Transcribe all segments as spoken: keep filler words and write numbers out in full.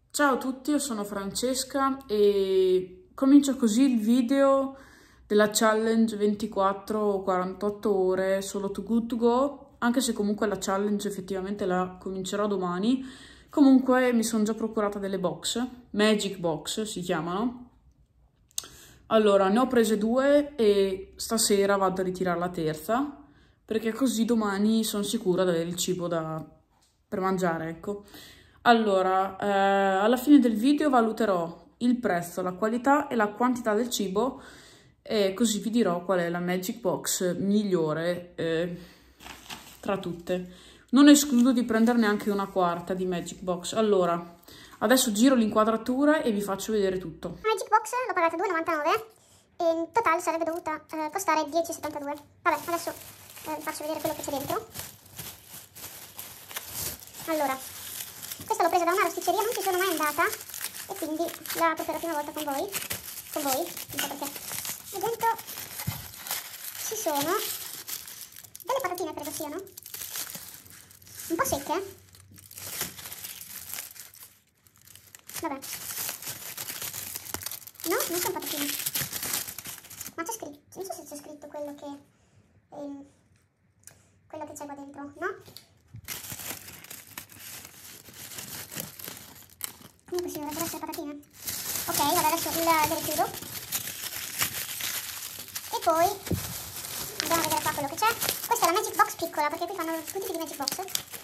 Ciao a tutti, io sono Francesca e comincio così il video della challenge ventiquattro o quarantotto ore solo Too Good To Go, anche se comunque la challenge effettivamente la comincerò domani. Comunque mi sono già procurata delle box, Magic Box si chiamano. Allora, ne ho prese due e stasera vado a ritirare la terza, perché così domani sono sicura di avere il cibo da... per mangiare, ecco. Allora, eh, alla fine del video valuterò il prezzo, la qualità e la quantità del cibo e così vi dirò qual è la Magic Box migliore eh, tra tutte. Non escludo di prenderne anche una quarta di Magic Box. Allora, adesso giro l'inquadratura e vi faccio vedere tutto. La Magic Box l'ho pagata due e novantanove e in totale sarebbe dovuta eh, costare dieci e settantadue. Vabbè, adesso eh, vi faccio vedere quello che c'è dentro. Allora, questa l'ho presa da una rosticceria, non ci sono mai andata e quindi la apro per la prima volta con voi, con voi, non so perché. E dentro ci sono delle patatine, credo siano, un po' secche. Vabbè. No, non sono patatine. Ma c'è scritto, non so se c'è scritto quello che, ehm, quello che c'è qua dentro, no? Comunque sì, dovrebbero essere patatine. Ok, vabbè, adesso le richiudo. E poi andiamo a vedere qua quello che c'è. Questa è la Magic Box piccola, perché qui fanno tutti i tipi di Magic Box.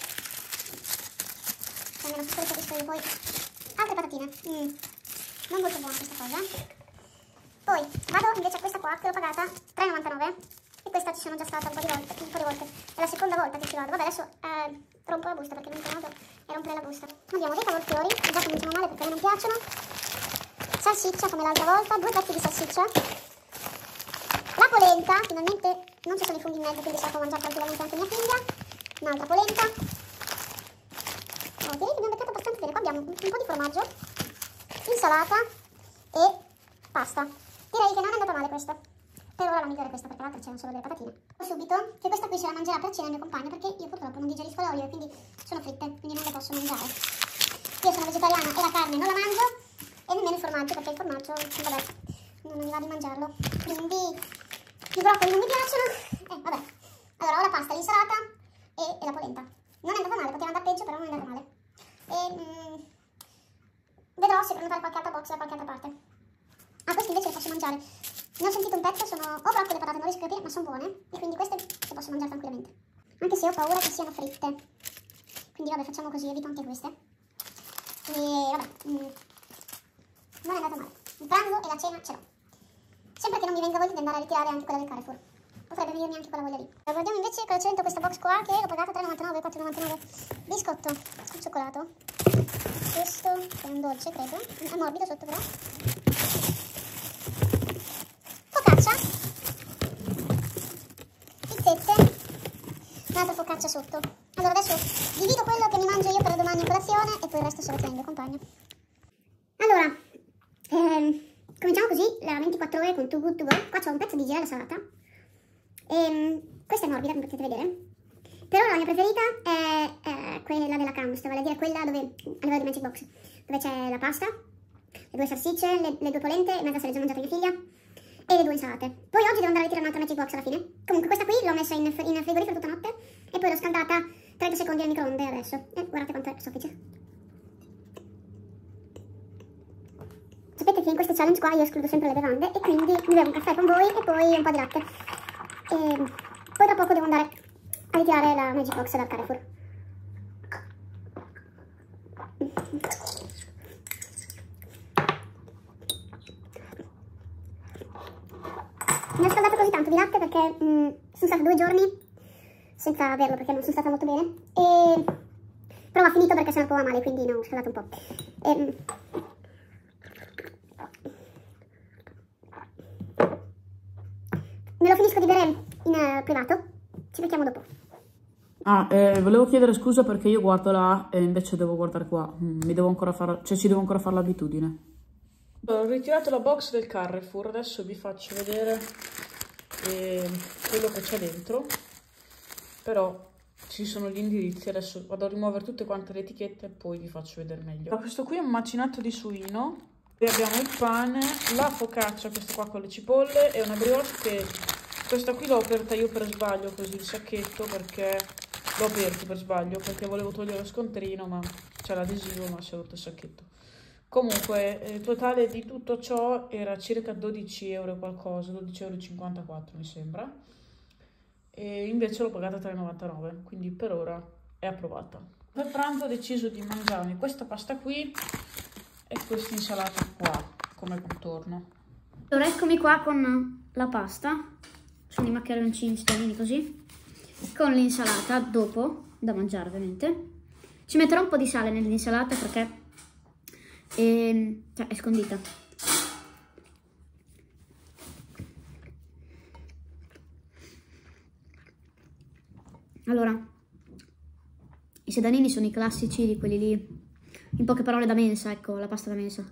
Almeno su quello che ho visto io. Poi altre patatine. Mm. Non molto buona questa cosa. Poi vado invece a questa qua, che l'ho pagata tre e novantanove. E questa ci sono già stata un po' di volte, un po' di volte. È la seconda volta che ci vado. Vabbè, adesso eh, rompo la busta perché l'unico modo è rompere la busta. Abbiamo dei cavolfiori, già cominciamo male perché a me non piacciono. Salsiccia come l'altra volta, due pezzi di salsiccia. La polenta, finalmente non ci sono i funghi in mezzo, quindi se la può mangiare tranquillamente anche mia figlia. Un'altra polenta. Oh, direi che abbiamo beccato abbastanza bene. Qua abbiamo un, un po' di formaggio, insalata e pasta. Direi che non è andata male questa. Per ora la migliore è questa perché l'altra c'erano solo delle patatine. Subito che questa qui ce la mangerà per cena il mio compagno perché io purtroppo non digerisco l'olio e quindi sono fritte, quindi non le posso mangiare. Io sono vegetariana e la carne non la mangio e nemmeno il formaggio perché il formaggio, vabbè, non mi va di mangiarlo. Quindi i broccoli non mi piacciono. Eh, vabbè. Allora ho la pasta, l'insalata e, e la polenta. Non è andata male, poteva andare peggio però non è andata male. E mm, vedrò se prenotare qualche altra box da qualche altra parte. Ah, questi invece le posso mangiare. Ne ho sentito un pezzo, sono o broccoli e patate, non riesco a capire, ma sono buone. E quindi queste le posso mangiare tranquillamente. Anche se ho paura che siano fritte. Quindi vabbè, facciamo così, evito anche queste. E vabbè, mm, non è andata male. Il pranzo e la cena ce l'ho. Sempre che non mi venga voglia di andare a ritirare anche quella del Carrefour. Potrebbe venirmi anche quella voglia lì. Guardiamo invece cosa c'è dentro questa box qua, che l'ho pagata tre e novantanove, quattro e novantanove. Biscotto al cioccolato. Questo è un dolce, credo. È morbido sotto però. Focaccia. Pizzette. Un'altra focaccia sotto. Allora adesso divido quello che mi mangio io per domani in colazione e poi il resto se lo tiene il mio compagno. Allora, ehm, cominciamo così la ventiquattro ore con Too Good To Go. Qua c'ho un pezzo di girella salata. E, questa è morbida, come potete vedere. Però la mia preferita è, è quella della Camus, vale a dire quella dove, a livello di Magic Box, dove c'è la pasta, le due salsicce, le, le due polente, in mezzo se le già mangiate mia figlia, e le due insalate. Poi oggi devo andare a ritirare un'altra Magic Box alla fine. Comunque questa qui l'ho messa in, in frigorifero tutta notte e poi l'ho scaldata trenta secondi al microonde adesso. E guardate quanto è soffice. Sapete che in queste challenge qua io escludo sempre le bevande e quindi mi bevo un caffè con voi e poi un po' di latte. E poi tra poco devo andare a ritirare la Magic Box dal Carrefour. Mi ho scaldato così tanto di latte perché mh, sono stata due giorni senza averlo perché non sono stata molto bene. E... però va finito perché sennò poi va male, quindi ne ho scaldato un po'. E... me lo finisco di bere in uh, privato. Ci becchiamo dopo. Ah, eh, volevo chiedere scusa perché io guardo là e invece devo guardare qua. Mm, mi devo ancora fare, cioè ci devo ancora fare l'abitudine. Ho ritirato la box del Carrefour, adesso vi faccio vedere eh, quello che c'è dentro. Però ci sono gli indirizzi. Adesso vado a rimuovere tutte quante le etichette e poi vi faccio vedere meglio. Allora, questo qui è un macinato di suino, poi abbiamo il pane, la focaccia, questa qua con le cipolle, e una brioche che questa qui l'ho aperta io per sbaglio, così il sacchetto, perché l'ho aperto per sbaglio perché volevo togliere lo scontrino, ma c'è l'adesivo, ma si è rotto il sacchetto. Comunque il totale di tutto ciò era circa dodici euro qualcosa, dodici e cinquantaquattro euro mi sembra, e invece l'ho pagata tre e novantanove, quindi per ora è approvata. Per pranzo ho deciso di mangiarmi questa pasta qui e questa insalata qua come contorno. Allora eccomi qua con la pasta, sono i maccheroncini stellini così, con l'insalata dopo, da mangiare ovviamente. Ci metterò un po' di sale nell'insalata perché è, cioè, è scondita. Allora, i sedanini sono i classici di quelli lì, in poche parole da mensa, ecco, la pasta da mensa.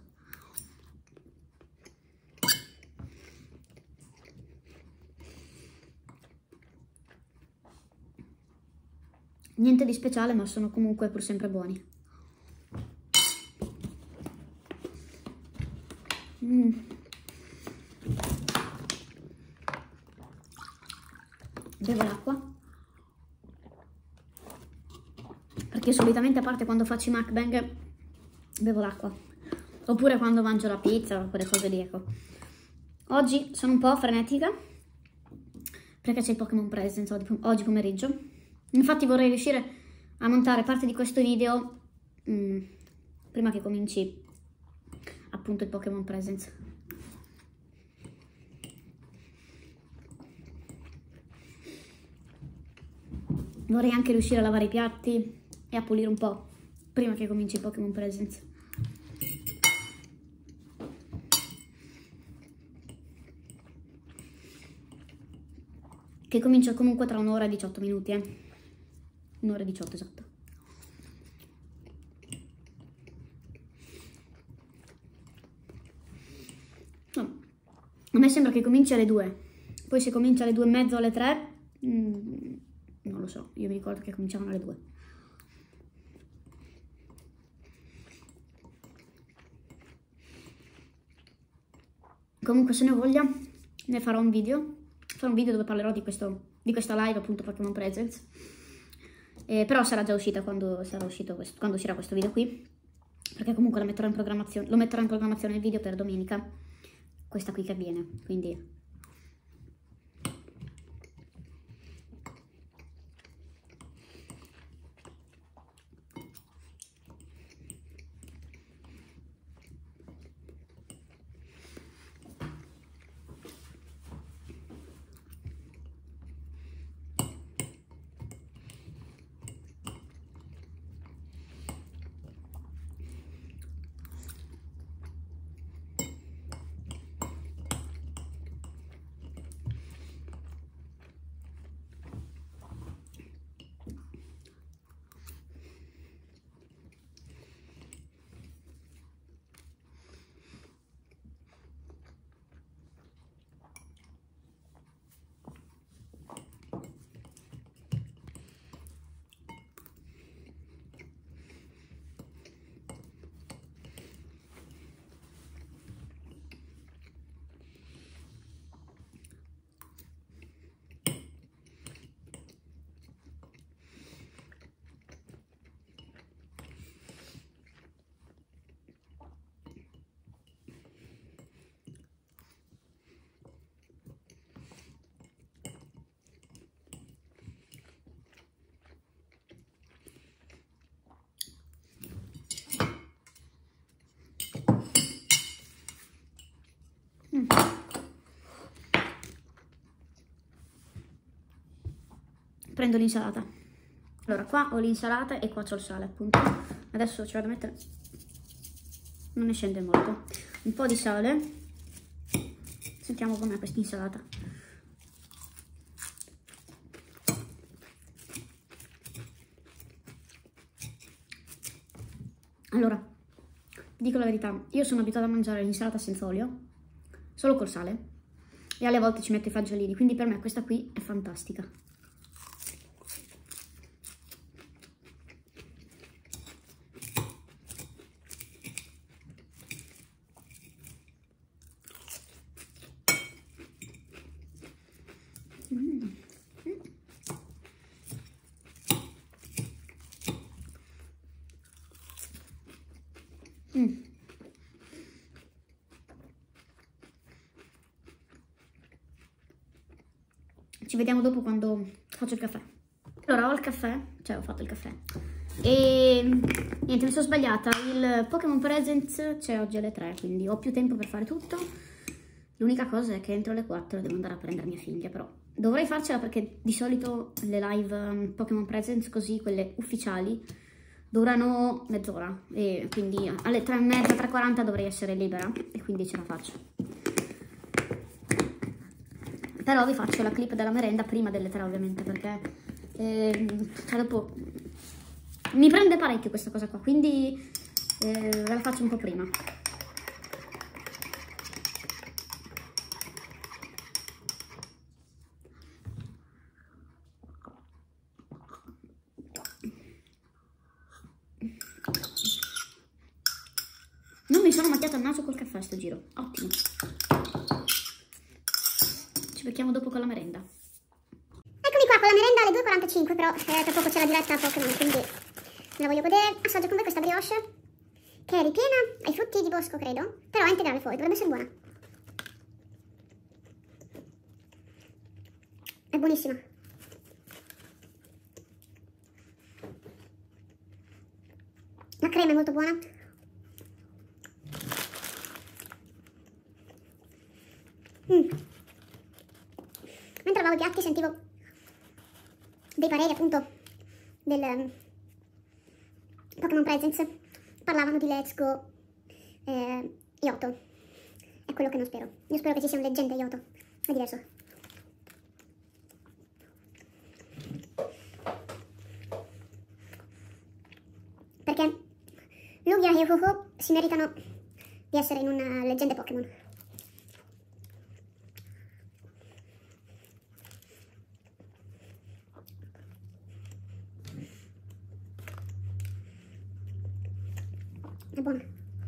Niente di speciale, ma sono comunque pur sempre buoni. Mm. Bevo l'acqua. Perché solitamente, a parte quando faccio i mukbang, bevo l'acqua. Oppure quando mangio la pizza o quelle cose lì, ecco. Oggi sono un po' frenetica perché c'è il Pokémon Presents oggi pomeriggio. Infatti vorrei riuscire a montare parte di questo video mh, prima che cominci appunto il Pokémon Presents. Vorrei anche riuscire a lavare i piatti e a pulire un po' prima che cominci il Pokémon Presents. Che comincia comunque tra un'ora e diciotto minuti, eh. Un'ora e diciotto, esatto. No. A me sembra che cominci alle due. Poi se comincia alle due e mezzo o alle tre, mh, non lo so. Io mi ricordo che cominciavano alle due. Comunque, se ne ho voglia, ne farò un video. Farò un video dove parlerò di, questo, di questa live, appunto, Pokémon Presents. Eh, però sarà già uscita quando, sarà uscito questo, quando uscirà questo video qui, perché comunque la metterò in programmazione, lo metterò in programmazione il video per domenica, questa qui che viene, quindi... Mm. Prendo l'insalata. Allora, qua ho l'insalata e qua c'ho il sale, appunto. Adesso ci vado a mettere, non ne scende molto, un po' di sale. Sentiamo com'è questa insalata. Allora, dico la verità, io sono abituata a mangiare l'insalata senza olio, solo col sale, e alle volte ci metto i fagiolini, quindi per me questa qui è fantastica. Mm. Ci vediamo dopo quando faccio il caffè. Allora, ho il caffè, cioè ho fatto il caffè. E niente, mi sono sbagliata. Il Pokémon Presents c'è oggi alle tre, quindi ho più tempo per fare tutto. L'unica cosa è che entro le quattro devo andare a prendere mia figlia, però dovrei farcela perché di solito le live um, Pokémon Presents, così, quelle ufficiali, durano mezz'ora. E quindi alle tre e mezza, tre e quaranta dovrei essere libera e quindi ce la faccio. Però vi faccio la clip della merenda prima delle tre, ovviamente, perché eh, cioè dopo mi prende parecchio questa cosa qua, quindi eh, ve la faccio un po' prima. Non mi sono macchiata il naso col caffè sto giro, ottimo. Ci becchiamo dopo con la merenda. Eccomi qua con la merenda alle due e quarantacinque, però eh, tra poco c'è la diretta a Pokémon, quindi me la voglio godere. Assaggio con voi questa brioche, che è ripiena ai frutti di bosco, credo, però è integrale fuori, dovrebbe essere buona. È buonissima. La crema è molto buona. Mm. Mentre lavavo i piatti sentivo dei pareri appunto del um, Pokémon Presents, parlavano di Let's Go eh, Yoto. È quello che non spero. Io spero che ci sia un leggenda Yoto, è diverso. Perché Lugia e Ho-Ho si meritano di essere in una leggenda Pokémon. È buona.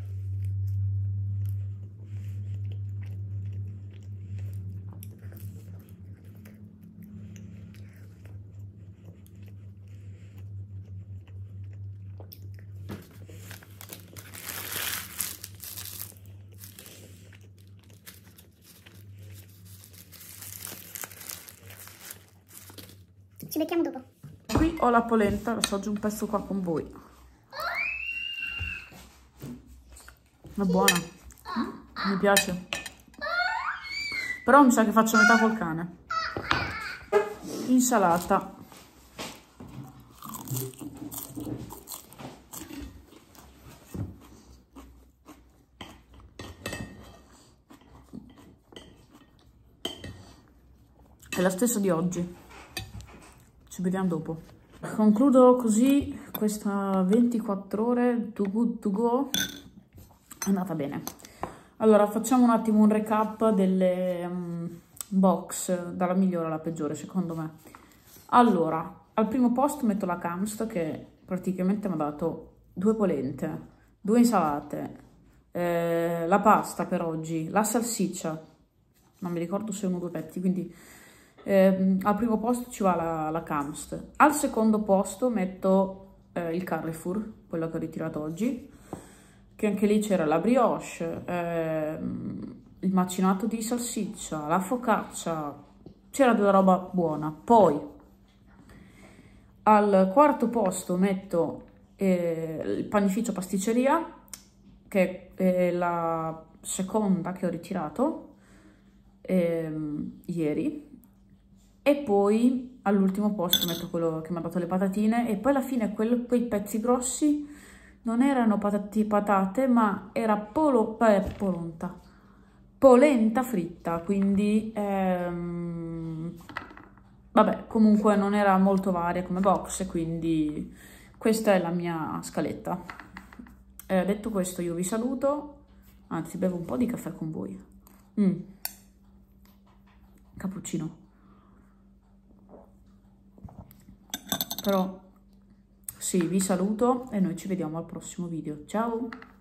Ci becchiamo dopo. Qui ho la polenta, assaggio un pezzo qua con voi. È buona, mi piace, però mi sa che faccio metà col cane. Insalata. È la stessa di oggi. Ci vediamo dopo. Concludo così questa ventiquattro ore Too Good To Go. È andata bene. Allora facciamo un attimo un recap delle um, box dalla migliore alla peggiore secondo me. Allora, al primo posto metto la Kamst, che praticamente mi ha dato due polente, due insalate, eh, la pasta per oggi, la salsiccia, non mi ricordo se uno o due petti, quindi eh, al primo posto ci va la, la Kamst. Al secondo posto metto eh, il Carrefour, quello che ho ritirato oggi, che anche lì c'era la brioche, ehm, il macinato di salsiccia, la focaccia, c'era della roba buona. Poi al quarto posto metto eh, il panificio pasticceria, che è la seconda che ho ritirato ehm, ieri, e poi all'ultimo posto metto quello che mi ha dato le patatine, e poi alla fine quello, quei pezzi grossi non erano patati, patate, ma era polo, eh, polonta, polenta fritta, quindi ehm, vabbè, comunque non era molto varia come box, quindi questa è la mia scaletta. Eh, detto questo io vi saluto, anzi bevo un po' di caffè con voi. Mm. Cappuccino. Però sì, vi saluto e noi ci vediamo al prossimo video. Ciao!